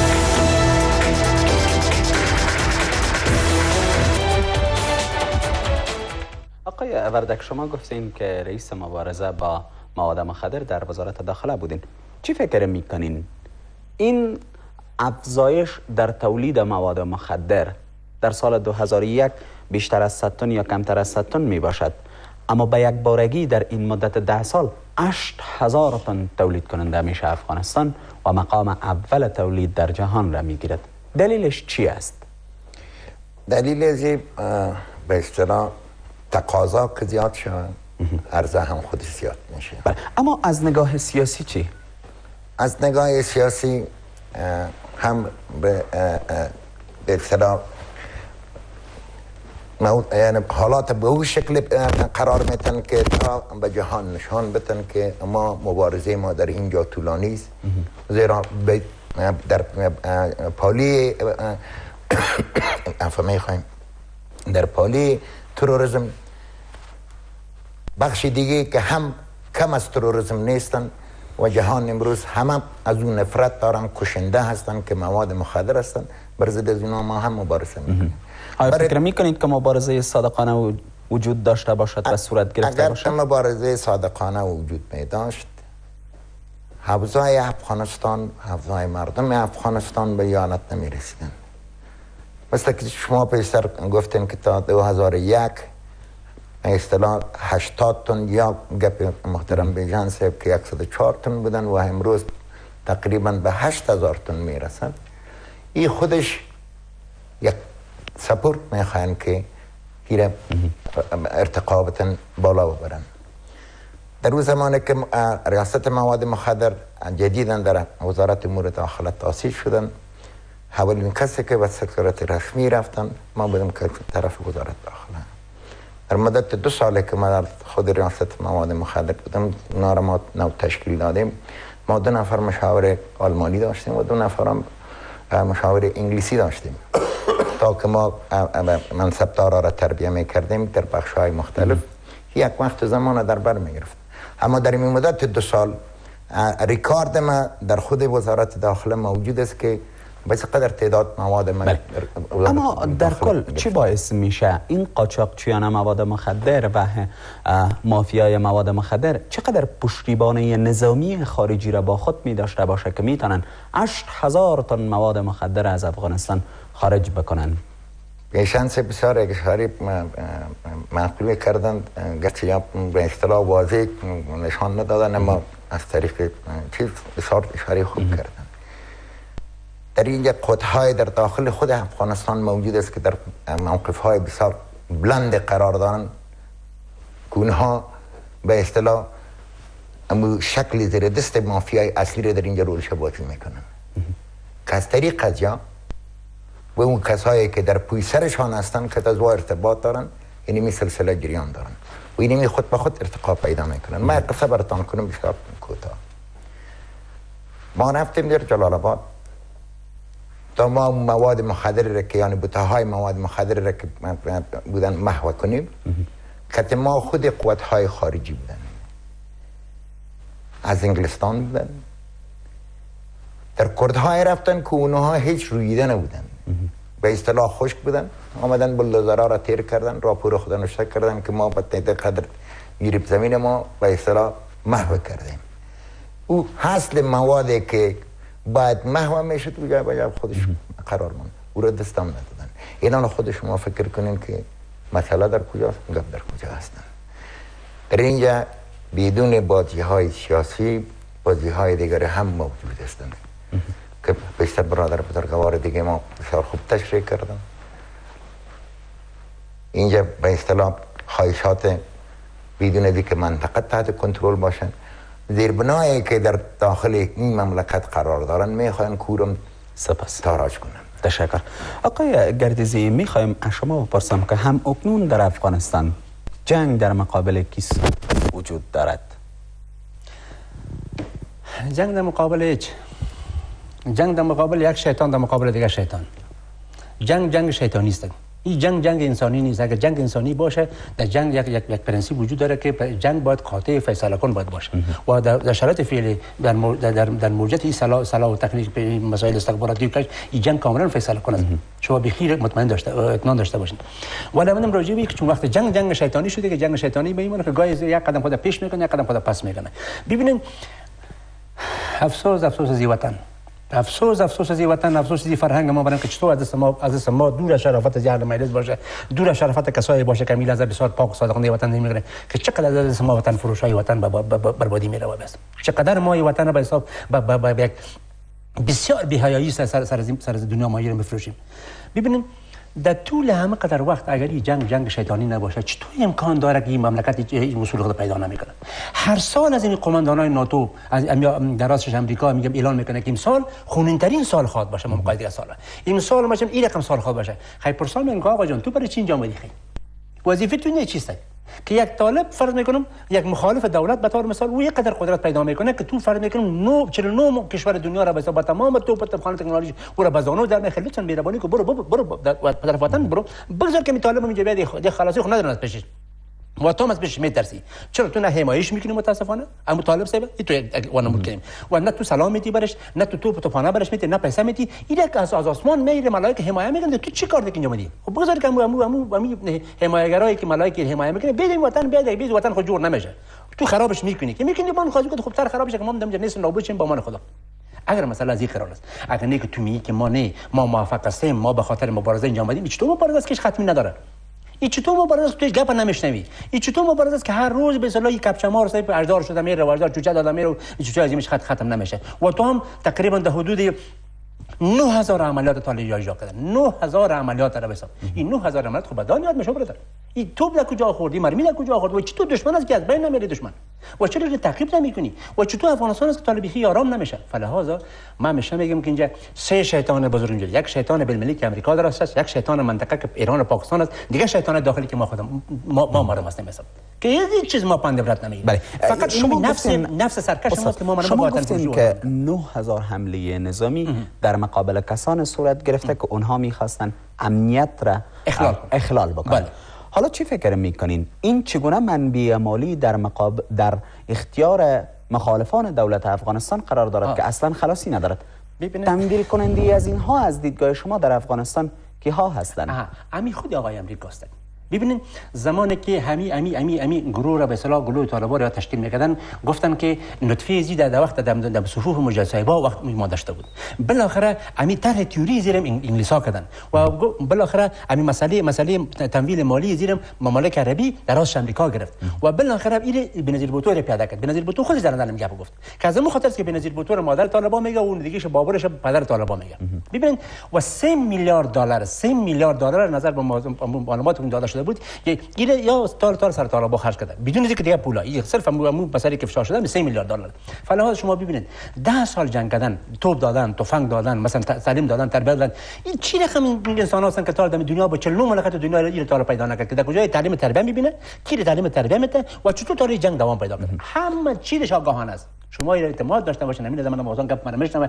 آقای وردک، شما گفتین که رئیس مبارزه با مواد مخدر در وزارت داخله بودین. چی فکر میکنین این افزایش در تولید مواد مخدر در سال دو هزار و یک بیشتر از صد تن یا کمتر از صد تن می باشد، اما به یک بارگی در این مدت ده سال هشت هزار تن تولید کننده میشه افغانستان و مقام اول تولید در جهان را میگیرد؟ دلیلش چی است؟ دلیل ازی به اصطلاح تقاضا که زیاد شد، عرضه هم خود زیاد میشه. بله. اما از نگاه سیاسی چی؟ از نگاه سیاسی هم به اصطلاح یعنی حالات به اون شکل قرار میتن که تا به جهان نشان بدن که ما مبارزه ما در اینجا طولانی است، زیرا در پالی افهمی خواهیم در پالی تروریسم بخش دیگه که هم کم از تروریسم نیستن و جهان امروز همه از اون نفرت دارن، کشنده هستن که مواد مخدر هستن، بر ضد از اونا ما هم مبارزه میکنیم. آیا فکر میکنید که مبارزه صادقانه وجود داشته باشد و صورت گرفته باشد؟ اگر مبارزه صادقانه وجود می داشت، حوزه‌های افغانستان، حوزه‌های مردم افغانستان به ایالت نمی رسیدن. مثل که شما پیشتر گفتین که تا دو هزار و یک اصطلاح هشتاد تن یا گپ محترم بیژن صاحب که صد و چهار تن بودن و امروز تقریبا به هشت هزار تن می رسند. این خودش یک سپورت میخواین که هیره ارتقابتن بالا ببرن. در اون زمانی که ریاست مواد مخدر جدیداً در وزارت امور داخله تأسیس شدن، اولین کسی که به سکرتریات رسمی رفتن ما بودیم که طرف وزارت داخله. در مدت دو ساله که ما در خود ریاست مواد مخدر بودم، اونا را ما نو تشکیل دادیم. ما دو نفر مشاور آلمانی داشتیم و دو نفر هم مشاور انگلیسی داشتیم تا که ما منصبدارا را تربیه میکردیم در بخش‌های مختلف. یک وقت زمان در بر میگرفت. اما در این مدت دو سال ریکارد ما در خود وزارت داخله موجود است که بس قدر تعداد مواد ما بله. اما در کل چی باعث میشه این قاچاقچیان مواد مخدر و مافیای مواد مخدر چقدر پشتیبانی نظامی خارجی را با خود می داشته باشه که میتونن هشت هزار تن مواد مخدر از افغانستان خارج بکنن؟ شانس بسیار کشوری معقوله کردن، گرچه یا به اصطلاح واضح نشان ندادن، اما از طریق چیز بسیار اشاره خوب کردن. در اینجا قطعهای در داخل خود افغانستان موجود است که در موقفهای بسیار بلند قرار دارن که اونها به اصطلاح شکل زیر دست مافیای اصلی را در اینجا رولش بازی میکنن که از طریق قضیه و اون کسایی که در پوی سرشان هستن که از ارتباط دارن، یعنی می سلسله جریان دارن و اینمی خود به خود ارتقا پیدا میکنن. ما قصه براتان کنم بسیار کوتاه. ما رفتیم در جلال آباد تا ما مواد مخدر را که یعنی بوته‌های مواد مخدر را که بودن محو کنیم، که ما خود قوت‌های خارجی بودن، از انگلستان بودن، در کردهای رفتن که اونها هیچ رویده نبودن، به اصطلاح خشک بودن، آمدن بلدوزرها را تیر کردن، راپور خدا نوشته کردن که ما به تحت قدر گیرب زمین ما به اصطلاح محو کردیم. او حاصل موادی که باید محو میشد و جای بجای خودش قرار ماند، او را دستم ندادن. اینا خود شما فکر کنین که مسئله در کجاست، گپ در کجا هستن. در اینجا بدون بازی های سیاسی بازی های دیگر هم موجود هستند که بیشتر برادر بزرگوار دیگه ما بسیار خوب تشریح کردن. اینجا به اصطلاح خواهشات بدون دیگه منطقه تحت کنترل باشن، زیربنایی که در داخل این مملکت قرار دارن میخواین کورم سپس تاراج کنن. تشکر. آقای گردیزی، میخوایم از شما بپرسم که هم اکنون در افغانستان جنگ در مقابل کیس وجود دارد؟ جنگ در مقابل هیچ. جنگ در مقابل یک شیطان در مقابل دیگر شیطان. جنگ جنگ شیطانی است. این جنگ جنگ انسانی نیست. اگر جنگ انسانی باشه، در جنگ یک یک یک پرنسیپ وجود داره که جنگ باید قاطع فیصله کن باید باشه. و در, در شرایط فعلی در مو در در موجت این صلاح صلاح و تکنیک به مسائل استخباراتی و این جنگ کاملا فیصله کن است. شما بخیر مطمئن داشته اطمینان داشته باشین. ولی منم راجع به چون وقت جنگ جنگ شیطانی شده که جنگ شیطانی به این که گاهی یک قدم خود پیش میکنه یک قدم خود پس میکنه. ببینید افسوس افسوس از وطن، افسوس افسوس از وطن، افسوس از فرهنگ ما، برای که چطور از ما از ما دور از شرافت از اهل مجلس باشه، دور از شرافت کسایی باشه که میل از بسیار پاک و صادقانه وطن نمیگیره، که چقدر از ما وطن فروشای وطن بربادی میره و بس چقدر ما وطن به حساب به یک بسیار بی‌حیایی سر سر سر دنیا ما رو میفروشیم. ببینید در طول همه قدر وقت اگر این جنگ جنگ شیطانی نباشه، چطور امکان داره که این مملکت این اصول خود پیدا نمیکنه؟ هر سال از این قماندانای ناتو از در راستش امریکا میگم اعلان میکنه که امسال خونین‌ترین سال خواهد باشه مقایسه سال. امسال مثلا این رقم سال خواهد باشه. خیلی پرسان میگن آقا جان تو برای چی اینجا اومدی؟ خیلی وظیفه تو نه چیست؟ که یک طالب فرض میکنم یک مخالف دولت به طور مثال او یک قدر قدرت پیدا میکنه که تو فرض میکنم نو چهل و نه کشور دنیا را به حساب تمام تو په تفخانه تکنولوژی او را بزانو در میخلی چون میربانی که برو برو برو در طرف وطن برو بگذار که می طالب اینجا بیاد خلاصی خود ندارن از پیشش و تو از پیش میترسی. چرا تو نه حمایش میکنی متاسفانه اما طالب صاحب تو وانا میکنیم و نه تو سلام میدی برش، نه تو تو توفانه برش میدی، نه پیسه میدی. این که از آسمان میره ملائکه حمایت میکنه، تو چی کار دیگه میدی؟ خب بگذار که امو امو امو امو حمایتگرایی که ملائکه حمایت میکنه بیاین وطن بیاد بیاد وطن خود جور نمیشه، تو خرابش میکنی که میکنی من خواهی که خوب تر خرابش که ما دم جنس نابود شیم با من خدا. اگر مثلا از این قرار است اگر نه که تو میگی که ما نه ما موافق هستیم، ما به خاطر مبارزه اینجا اومدیم، چطور مبارزه است که ختمی نداره؟ این چطور مبارزه است توش گپ نمیشنوی؟ این چطور مبارزه است که هر روز به اصطلاح کپچه مار صاحب اجدار شده میره و اجدار چوچه داده میره و چوچه ازیمش خط ختم نمیشه و تو هم تقریبا در حدود نه هزار عملیات طالبی اجرا کردن. نه هزار عملیات را حساب. این نه هزار عملیات خب بدان یاد میشه برادر. این توپ در کجا خوردی، مرمی در کجا خورد و چطور دشمن از که از بین نمیره دشمن و چرا رو تعقیب نمیکنی و چطور افغانستان است که طالبی خی آرام نمیشه؟ فلهذا من میشه میگم که اینجا سه شیطان بزرگ اینجا، یک شیطان بالملک که امریکا درست است، یک شیطان منطقه که ایران و پاکستان است، دیگه شیطان داخلی که ما خودم ما ما مارم هستیم حساب که هیچ چیز ما پند عبرت نمیگیریم. فقط شما نفس نفس سرکش ما که ما من شما گفتین که نه هزار حمله نظامی در مقابل کسان صورت گرفته که اونها میخواستن امنیت را اخلال اخلال بکنن. حالا چی فکر میکنین این چگونه منبع مالی در مقابل در اختیار مخالفان دولت افغانستان قرار دارد آه. که اصلا خلاصی ندارد؟ تمویل کننده از اینها از دیدگاه شما در افغانستان کی ها هستند؟ امی خود آقای امریکا هستند. ببینید زمانی که همی امی امی امی گروه را به اصطلاح گروه طالبان را تشکیل میکردن گفتن که نطفه زی در وقت در صفوف مجاهدها وقت ما داشته بود. بالاخره امی طرح تئوری زیرم انگلیسا کردن و بالاخره امی مسئله مسئله تمویل مالی زیرم ممالک عربی در راست امریکا گرفت و بالاخره این بنظیر بوتو را پیاده کرد. بنظیر بوتو خودش در اندر میگه گفت که از اون خاطر که بنظیر بوتو را مادر طالبان میگه و اون دیگه بابرش پدر طالبان میگه. ببینید و سه میلیارد دلار سه میلیارد دلار نظر به معلومات اون داده شده شده بود که این یا تار تار سر طالبان خرج کرده بدون اینکه دیگه پولا این صرف همون مسئله که فشار شده سه میلیارد دلار. فلحاظ شما ببینید ده سال جنگ کردن، توپ دادن، تفنگ دادن، مثلا تعلیم دادن، تربیت دادن، این چی رقم انسان هستن که تا در دنیا با چهل و نه مملکت دنیا این تا پیدا نکرد که در کجای تعلیم تربیت میبینه، کی تعلیم تربیت میده و چطور تا جنگ دوام پیدا کنه. همه چیزش آگاهانه است. شما اعتماد داشته باشین. همین زمان موضوع گپ من میشنم،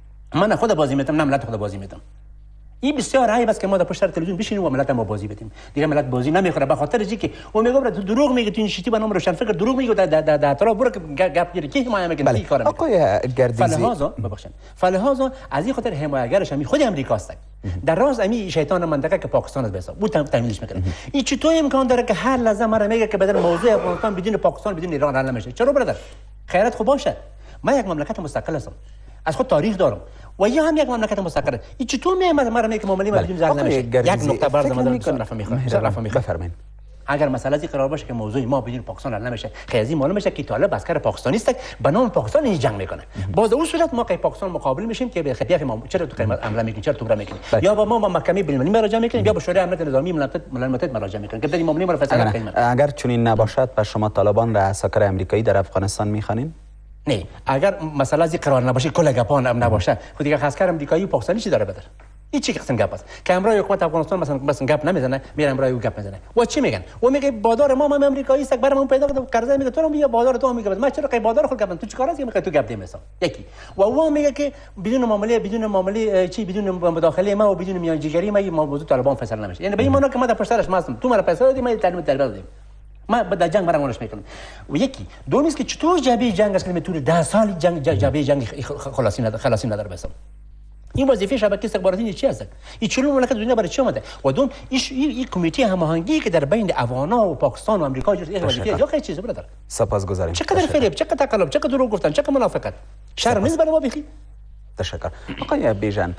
من خود بازی میتم، نه ملت خود بازی میتم. این بسیار عیب است که ما در پشت تلویزیون بشینیم و ملت ما بازی بدیم. دیگه ملت بازی نمیخوره به خاطر اینکه او میگه تو دروغ میگی، تو این شیتی به نام روشن فکر دروغ میگی، در در در اطراف برو که گپ گیری کی حمایت میکنه این کارو. آقای گردیزی فلحاظا ببخشید فلحاظا از این خاطر حمایتگرش هم خود امریکا است. در راز امی شیطان منطقه که پاکستان است بسا بود تامینش میکنه. این چطور امکان داره که هر لحظه مرا میگه که بدل موضوع افغانستان بدون پاکستان بدون ایران حل نمیشه؟ چرا برادر؟ خیرت خوب باشه. من یک مملکت مستقل هستم، از خود تاریخ دارم و یا هم یک مملکت مستقل. این چطور میامد مرا میگه که معامله ما بدون زر نمیشه؟ یک نقطه برد ما دارم رفع میخوام رفع میخوام بفرمایید. اگر مسئله از قرار باشه که موضوع ما بدون پاکستان حل نمیشه، خیلی معلوم میشه که طالب عسکر پاکستانی است به نام پاکستان این جنگ میکنه. باز اون صورت ما که پاکستان مقابل میشیم که به خطیف ما چرا تو قیمت حمله میکنی، چرا تو را میکنی، یا با ما با محکمه بین المللی مراجعه میکنیم یا با شورای امنیت نظامی ملل متحد مراجعه میکنیم که در این معامله ما فیصله کنیم. اگر چنین نباشد پس شما طالبان را عسکر امریکایی در افغانستان میخوانید؟ نه، اگر مسئله از قرار نباشه کل گپان نباشه خود دیگه عسکر امریکایی و پاکستانی چی داره بدر؟ این چی قسم گپ است که امروز حکومت افغانستان مثلا مثلا گپ نمیزنه، میره امروز او گپ میزنه و چی میگن؟ و میگه بازار ما هم امریکایی است برام پیدا کرده قرضه میگه تو رو میگه بازار تو میگه من چرا قی بازار خود گپ تو چیکار است میگه تو گپ دیم مثلا یکی و او میگه که بدون معامله بدون معامله چی بدون مداخله ما و بدون میانجیگری ما موضوع طالبان فیصله نمیشه. یعنی به این معنی که ما در پشت سرش هستم، تو مرا پیسه دادی، ما تعلیم تربیت دادیم، ما در جنگ برامونش میکنم. و یکی دومی است که چطور جبهه جنگ است که طول ده سال جنگ جبهه جنگ خلاصی نداره خلاصی نداره بسم این وظیفه شبکه استخباراتی چی است؟ این چلو مملکت دنیا برای چی اومده؟ و دوم این این کمیته هماهنگی که در بین افغان و پاکستان و آمریکا جوری وظیفه یا خیلی چیزه برادر. سپاسگزاریم. چقدر فریب، چقدر تقلب، چقدر دروغ گفتن، چقدر منافقت. شرم نیست برای ما بخی؟ تشکر. آقای بیژن،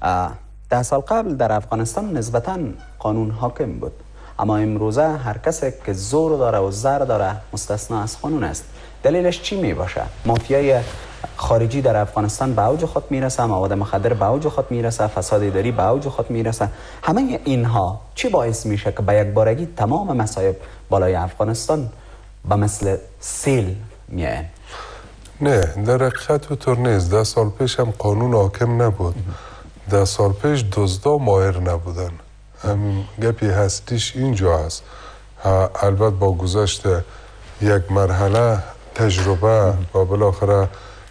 ده سال قبل در افغانستان نسبتاً قانون حاکم بود، اما امروزه هر کسی که زور داره و زر داره مستثنا از قانون است. دلیلش چی می باشه؟ مافیای خارجی در افغانستان به اوج خود میرسه، مواد مخدر به اوج خود میرسه، فساد اداری به اوج خود میرسه. همه اینها چی باعث میشه که به یک بارگی تمام مصائب بالای افغانستان به مثل سیل میایه؟ نه، در حقیقت اونطور نیست. ده سال پیش هم قانون حاکم نبود. ده سال پیش دزدا ماهر نبودن. همین گپی هستیش اینجا هست. البته با گذشت یک مرحله تجربه و بالاخره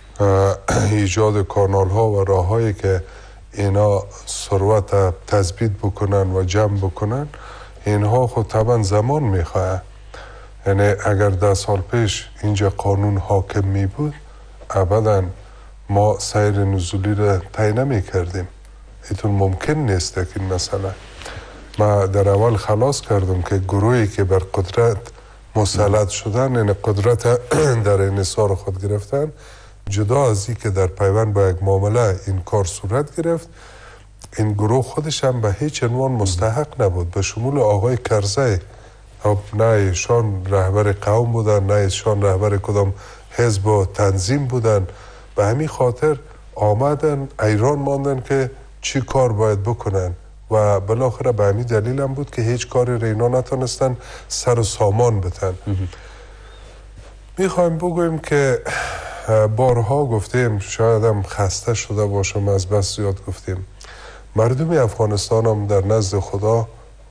ایجاد کانال ها و راه هایی که اینا ثروت تثبیت بکنن و جمع بکنن، اینها خود طبعا زمان میخواه. یعنی اگر ده سال پیش اینجا قانون حاکم می بود ابدا ما سیر نزولی را طی نمی کردیم. ایتون ممکن نیست که این مسئله. ما در اول خلاص کردم که گروهی که بر قدرت مسلط شدن، یعنی قدرت در انحصار خود گرفتن، جدا از این که در پیوند با یک معامله این کار صورت گرفت، این گروه خودش هم به هیچ عنوان مستحق نبود، به شمول آقای کرزی. نه ایشان رهبر قوم بودن، نه ایشان رهبر کدام حزب و تنظیم بودن. به همین خاطر آمدن ایران ماندن که چی کار باید بکنن و بالاخره به همین دلیل هم بود که هیچ کاری را اینا نتونستن سر و سامان بتن. میخوایم بگویم که بارها گفتیم، شاید هم خسته شده باشم از بس زیاد گفتیم، مردم افغانستان هم در نزد خدا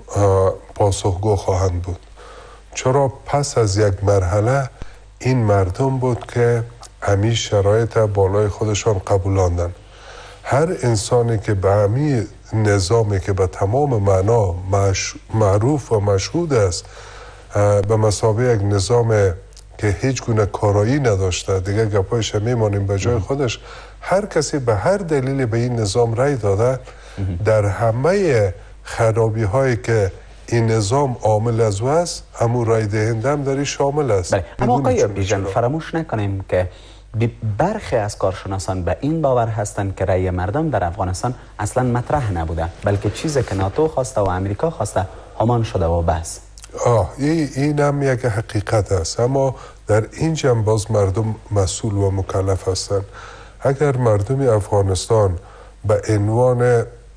پاسخگو خواهند بود. چرا پس از یک مرحله این مردم بود که همین شرایط بالای خودشان قبولاندن. هر انسانی که به همین نظامی که به تمام معنا معروف و مشهود است، به مثابه یک نظام که هیچ گونه کارایی نداشته، دیگه گپایش میمانیم به جای خودش، هر کسی به هر دلیلی به این نظام رای داده، در همه خرابی هایی که این نظام عامل از او است، همون رای دهنده هم داری شامل است. بله. اما آقای بیژن فراموش نکنیم که برخی از کارشناسان به این باور هستند که رای مردم در افغانستان اصلا مطرح نبوده، بلکه چیزی که ناتو خواسته و امریکا خواسته همان شده و بس. آه این, این هم یک حقیقت است، اما در اینجا هم باز مردم مسئول و مکلف هستند. اگر مردم افغانستان به عنوان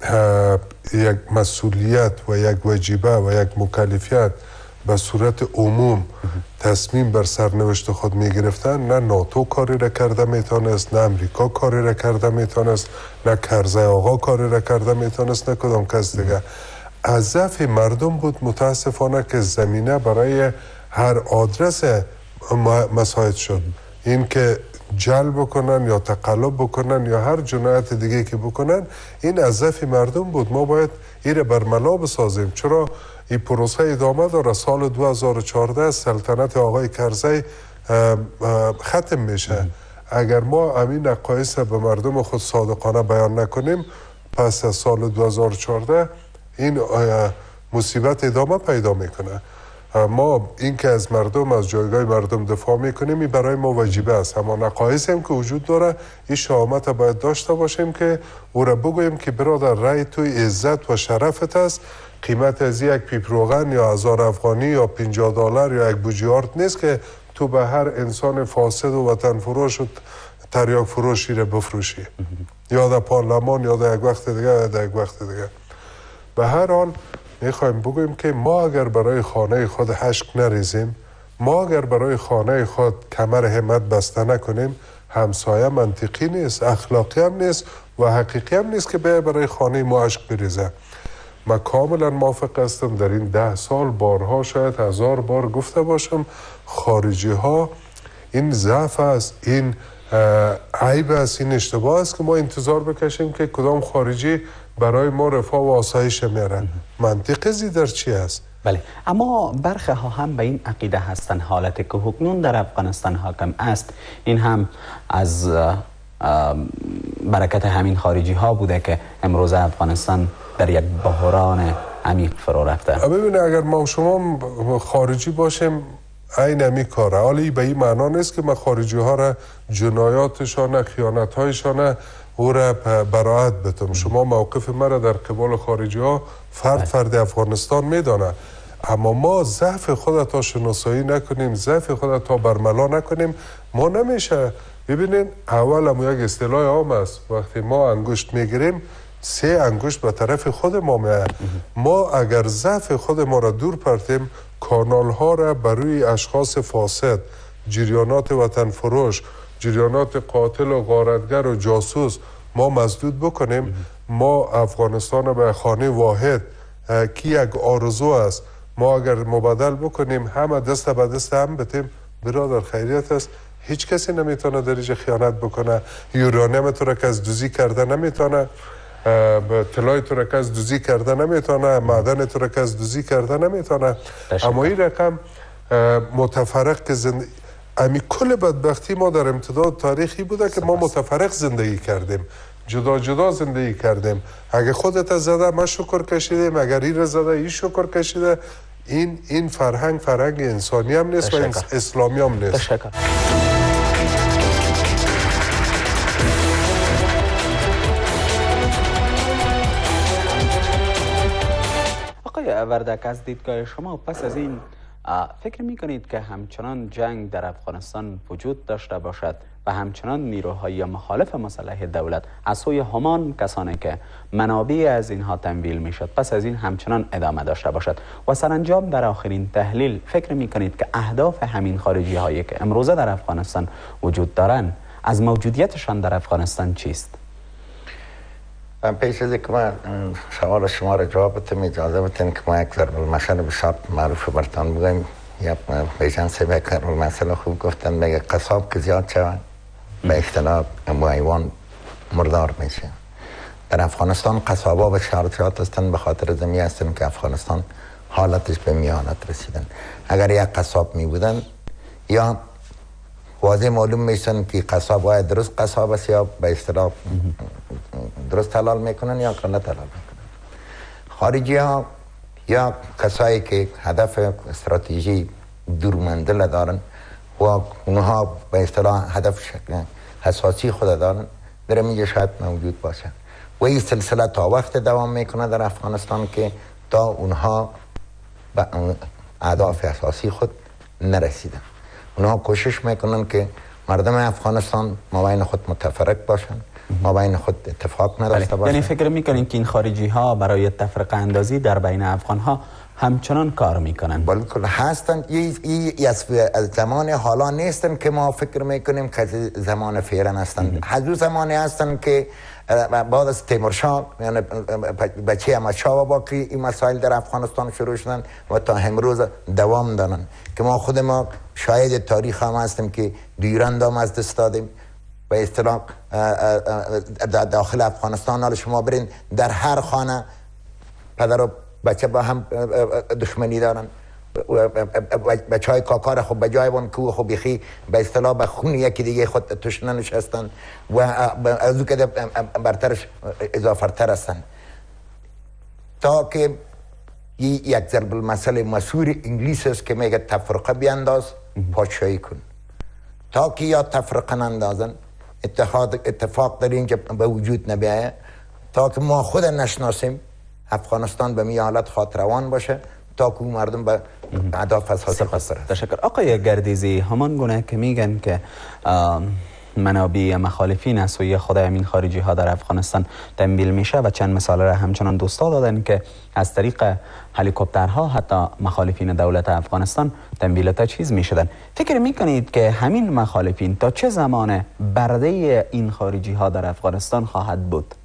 یک مسئولیت و یک واجبه و یک مکلفیت به صورت عموم تصمیم بر سرنوشت خود می گرفتن، نه ناتو کاری را کرده میتونست، نه امریکا کاری را کرده میتونست، نه کرزی آقا کاری را کرده میتونست، نه کدام کس دیگه. از ضعف مردم بود متاسفانه که زمینه برای هر آدرس مساعد شد. این که جلب بکنن یا تقلب بکنن یا هر جنایت دیگه که بکنن، این از ضعف مردم بود. ما باید این برملا بسازیم. چرا این پروسه ادامه داره؟ سال دو هزار و چهارده سلطنت آقای کرزی ختم میشه. اگر ما همین نقایص به مردم خود صادقانه بیان نکنیم، پس از سال دو هزار و چهارده این مصیبت ادامه پیدا میکنه. ما این که از مردم، از جایگاه مردم دفاع میکنیم، این برای ما واجبه است. اما نقایص هم که وجود داره، این شهامت باید داشته باشیم که او را بگوییم که برادر رای توی عزت و شرفت است. قیمت از یک پیپ روغن یا هزار افغانی یا پنجاه دلار یا یک بوجیارد نیست که تو به هر انسان فاسد و وطن فروش و تریاک فروشی را بفروشی، یا در پارلمان یا در یک وقت دیگه یا در یک وقت دیگه. به هر حال میخوایم بگوییم که ما اگر برای خانه خود حشک نریزیم، ما اگر برای خانه خود کمر همت بسته نکنیم، همسایه منطقی نیست، اخلاقی هم نیست و حقیقی هم نیست که به برای خانه ما عشق بریزه. من کاملا موافق هستم. در این ده سال بارها، شاید هزار بار گفته باشم، خارجی ها این ضعف است، این عیب است، این اشتباه است که ما انتظار بکشیم که کدام خارجی برای ما رفاه و آسایش میاره. منطق زی در چی است؟ بله، اما برخی ها هم به این عقیده هستند حالتی که حکنون در افغانستان حاکم است، این هم از برکت همین خارجی ها بوده که امروز افغانستان در یک بحران عمیق فرو رفته. ببینه اگر ما و شما خارجی باشیم این همی کاره، حالی به این معنا نیست که ما خارجی ها را جنایاتشان، خیانت هایشان او را براعت بتم. شما موقف مرا در قبال خارجی ها فرد فرد افغانستان میدانه، اما ما ضعف خود تا شناسایی نکنیم، ضعف خود تا برملا نکنیم، ما نمیشه. ببینین اول هم یک اصطلاح عام است، وقتی ما انگشت میگیریم سه انگشت به طرف خود ما میاد. ما اگر ضعف خود ما را دور پرتیم، کانال ها را بروی اشخاص فاسد، جریانات وطن فروش، جریانات قاتل و غارتگر و جاسوس ما مسدود بکنیم، ما افغانستان به خانه واحد کی یک آرزو است، ما اگر مبادل بکنیم، همه دست به دست هم بتیم، برادر خیریت است. هیچ کسی نمیتونه در اینجا خیانت بکنه. یورانیم تو را که از دوزی کرده نمیتونه، طلای تو را که از دوزی کرده نمیتونه، معدن تو را که از دوزی کرده نمیتونه. اما این رقم متفرق که زندگی، امی کل بدبختی ما در امتداد تاریخی بوده که ما متفرق زندگی کردیم، جدا جدا زندگی کردیم. اگه خودت زده ما شکر کشیدیم، اگر این را زده این شکر کشیده. این این فرهنگ فرهنگ انسانی هم نیست و اسلامی هم نیست. تشکر. آقای وردک، از دیدگاه شما پس از این فکر می کنید که همچنان جنگ در افغانستان وجود داشته باشد و همچنان نیروهای مخالف مسلح دولت از سوی همان کسانی که منابع از اینها تمویل می شد پس از این همچنان ادامه داشته باشد؟ و سرانجام در آخرین تحلیل فکر می کنید که اهداف همین خارجی هایی که امروزه در افغانستان وجود دارند از موجودیتشان در افغانستان چیست؟ پیش از که من سوال شما را جواب بدم، اجازه بدین که ما یک ضرب المثل بسیار معروف برتان بگویم. یا بیژن صاحب یک ضرب المثل خوب گفتن، میگه قصاب که زیاد شود به اختلاف با حیوان مردار میشه. در افغانستان قصابا بسیار زیاد هستند، به خاطر زمین هستند که افغانستان حالتش به میانت رسیدن. اگر یک قصاب می بودن یا واضح معلوم میشن که قصاب باید درست قصاب است یا به اصطلاح درست حلال میکنن یا غلط حلال میکنن. خارجی ها یا کسایی که هدف استراتژی دورمنزل دارن و اونها به اصطلاح هدف حساسی خود دارن، در اینجا شاید موجود باشه و این سلسله تا وقت دوام میکنه در افغانستان که تا اونها به اهداف اساسی خود نرسیدن. اونها کوشش میکنن که مردم افغانستان مابین خود متفرق باشن، ما بین خود اتفاق نداشته باشیم. یعنی فکر میکنین که این خارجی ها برای تفرقه اندازی در بین افغان ها همچنان کار میکنن؟ بلکل هستن. این از زمان حالا نیستن که ما فکر میکنیم که زمان فیرن هستن. هزو زمانی هستن که بعد از تیمورشاه یعنی بچه احمدشاه و باقی این مسائل در افغانستان شروع شدن و تا امروز دوام دارن که ما خود ما شاهد تاریخ هم هستیم که دیرند هم از دست دادیم. به اصطلاح داخل افغانستان حال شما برین در هر خانه پدر و بچه با هم دشمنی دارن. بچه های کاکار خب به جای وان که خب بخی به اصطلاح به خون یکی دیگه خود توش ننشستن و از او که برترش اضافه تر هستن تا که یک ضرب المثل مشهور انگلیس است که میگه تفرقه بیانداز پادشاهی کن. تا که یا تفرقه نندازن اتحاد اتفاق در اینجا به وجود نبیایه، تا که ما خود نشناسیم افغانستان به می حالت خاطروان باشه تا که مردم به اهداف اساسی خسته. تشکر. آقای گردیزی، همان گونه که میگن که منابع مخالفین از سوی خود همین خارجی ها در افغانستان تنبیل میشه و چند مثال را همچنان دوستا دادن که از طریق هلیکوپترها حتی مخالفین دولت افغانستان تنبیل تجهیز میشدن. فکر میکنید که همین مخالفین تا چه زمان برده این خارجی ها در افغانستان خواهد بود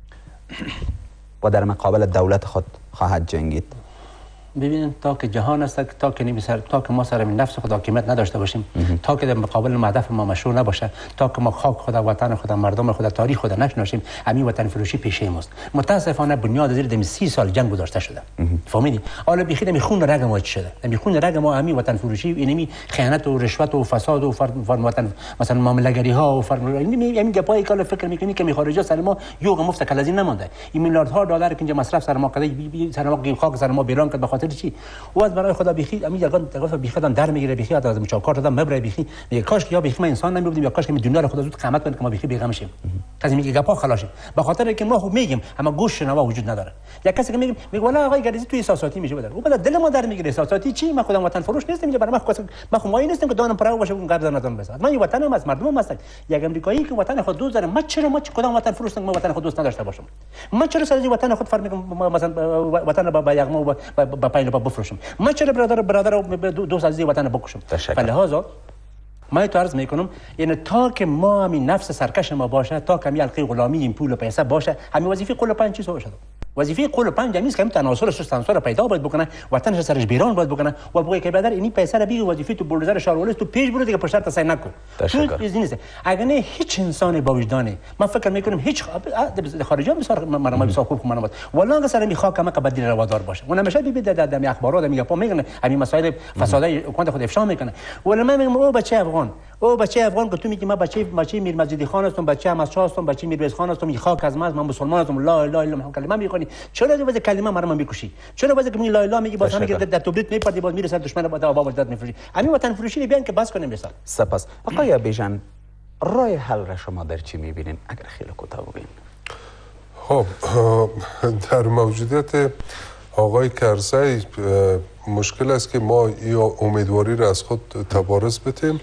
و در مقابل دولت خود خواهد جنگید؟ ببینید تا که جهان است، تا که نمیسر تا که ما سر نفس خود حاکمیت نداشته باشیم، تا که در مقابل هدف ما مشروع نباشه، تا که ما خاک خود، وطن خود، مردم خود، تاریخ خود نشناسیم، همین وطن فروشی پیشه ماست. متاسفانه بنیاد زیر دم سی سال جنگ گذاشته شده. فهمیدی؟ حالا بخیر می خون رگ ما شده. می خون رگ ما همین وطن فروشی، اینمی خیانت و رشوت و فساد و فرم وطن مثلا معامله‌گری ها و فرم اینمی همین گپای کال فکر میکنی که می خارجا سر ما یوغ مفت کلازی نمونده. این میلیاردها دلار که اینجا مصرف سر ما کرده، سر ما خاک سر ما بیرون کرد به خاطر چی؟ و از برای خدا بخی امید یگان طرف بخی دادن در میگیره، بخی از مچاکار دادن مبره بخی میگه کاش یا بخی ما انسان نمیبودیم یا کاش که دنیا رو خدا زود قیامت کنه که ما بخی بیغم شیم. کسی میگه گپا خلاصیم به خاطر که ما خوب میگیم اما گوش شنوا وجود نداره. یا کسی که میگه میگه والا آقای گردیزی توی احساساتی میشه بدر. و بعد دل ما در میگیره احساساتی چی؟ ما خودم وطن فروش نیستم، اینجا برای ما خود ما خو مایی نیستم که دانم پرو باشه اون گردن ندارم بس. من وطنم از مردمم هستم. یک امریکایی که وطن خود دوست داره، ما چرا ما کدام وطن فروش ما وطن خود دوست نداشته باشم؟ ما چرا سر وطن خود فرض میکنم مثلا وطن با یغما با پایین با بفروشم؟ ما چرا برادر برادر دوست عزیز وطن بکشم؟ فلهذا ما تو عرض میکنم یعنی تا که ما همین نفس سرکش ما باشه، تا که همین القی غلامی این پول و پیسه باشه، همین وظیفه قول پنج چیز باشه. وظیفه قول پنج نیست که همین تناسل سستانسور پیدا باید بکنه، وطنش سرش بیرون باید بکنه و بگه که برادر اینی پیسه رو بگی وظیفه تو بولدر شارولست تو پیش برو دیگه پشت تا سعی نکن. تو چیزی نیست. اگر نه هیچ انسان با وجدانی من فکر میکنم هیچ خارجی هم بسیار مرا بسیار خوب منو والله اگه سر میخواد کما قبل دل روادار باشه. اون همیشه ببین در در اخبارات میگه پا میگن همین مسائل فسادای حکومت خود افشا میکنه. ولی من میگم او بچه افغان او بچه افغان که تو میگی من بچه بچه میر مجیدی خان هستم، بچه احمدشاه هستم، بچه میرویس خان هستم، خاک از من من مسلمان هستم، لا اله الا الله کلمه میخونی. چرا واسه کلمه مرا میکشی؟ چرا واسه که لا اله میگی باز میگه در توبلیت میپردی باز میره سر دشمن با آوا وجدت میفروشی. همین وطن فروشی بیان که بس کنیم مثال. سپاس. آقای بیژن، راه حل را شما در چی میبینین اگر خیلی کوتاه بگین؟ خب در موجودیت آقای کرزی مشکل است که ما یا امیدواری را از خود تبارز بتیم.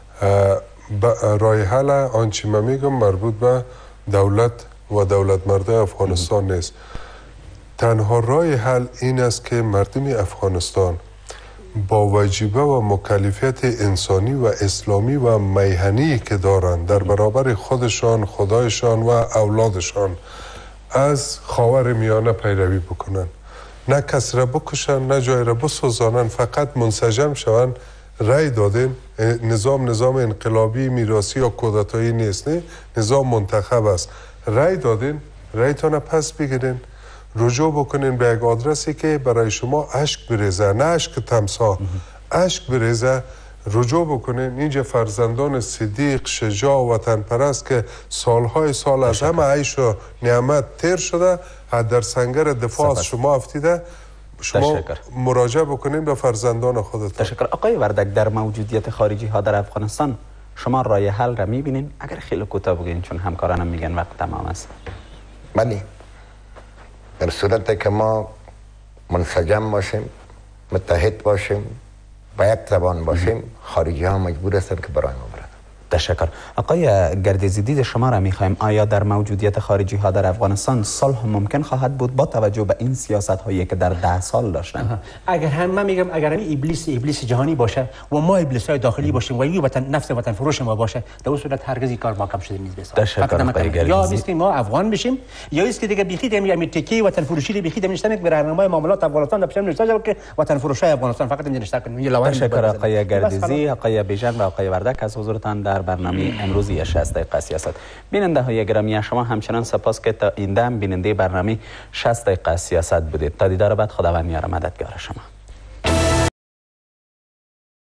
راه حل آنچه من میگم مربوط به دولت و دولت مرده افغانستان نیست. تنها راه حل این است که مردم افغانستان با واجبه و مکلفیت انسانی و اسلامی و میهنی که دارند در برابر خودشان، خدایشان و اولادشان از خاور میانه پیروی بکنند. نه کس را بکشن، نه جای را بسوزانند، فقط منسجم شوند. رای دادین نظام نظام انقلابی میراثی یا کودتایی نیست، نه نظام منتخب است. رای دادین، رایتان پس بگیرین، رجوع بکنین به یک آدرسی که برای شما اشک بریزه، نه اشک تمسا، اشک بریزه، رجوع بکنین. اینجا فرزندان صدیق، شجاع و وطن پرست که سالهای سال از همه عیش و نعمت تیر شده در سنگر دفاع از شما افتیده، شما تشکر. مراجعه بکنین به فرزندان خودتان. تشکر. آقای وردک، در موجودیت خارجی ها در افغانستان شما راه حل را میبینین؟ اگر خیلی کوتاه بگین چون همکارانم میگن وقت تمام است. بله، در صورت که ما منسجم باشیم، متحد باشیم، با یک زبان باشیم، خارجی ها مجبور هستند که برای ما برن. تشکر. آقای گردیزی، دید شما را میخوایم، آیا در موجودیت خارجی ها در افغانستان صلح ممکن خواهد بود با توجه به این سیاست هایی که در ده سال داشتن؟ اگر هم من میگم اگر همین ابلیس ابلیس جهانی باشه و ما ابلیس های داخلی باشیم و این وطن نفس وطن فروش ما باشه، در اون صورت هرگز این کار محکم شده نیست. بسیار تشکر آقای گردیزی. یا است که ما افغان بشیم یا است که دیگه بیخی همین تکی وطن فروشی رو بیخی نمیشتن که برنامه معاملات افغانستان در پیش نمیشه که وطن فروشای افغانستان فقط نمیشه کنیم. تشکر آقای گردیزی، آقای بیژن و آقای وردک از حضورتان در برنامه امروزی شصت دقیقه سیاست. بیننده های گرامی شما همچنان سپاس که تا این دم بیننده برنامه شصت دقیقه سیاست بودید. تا دیدار بعد، خداوند یار مددگار شما.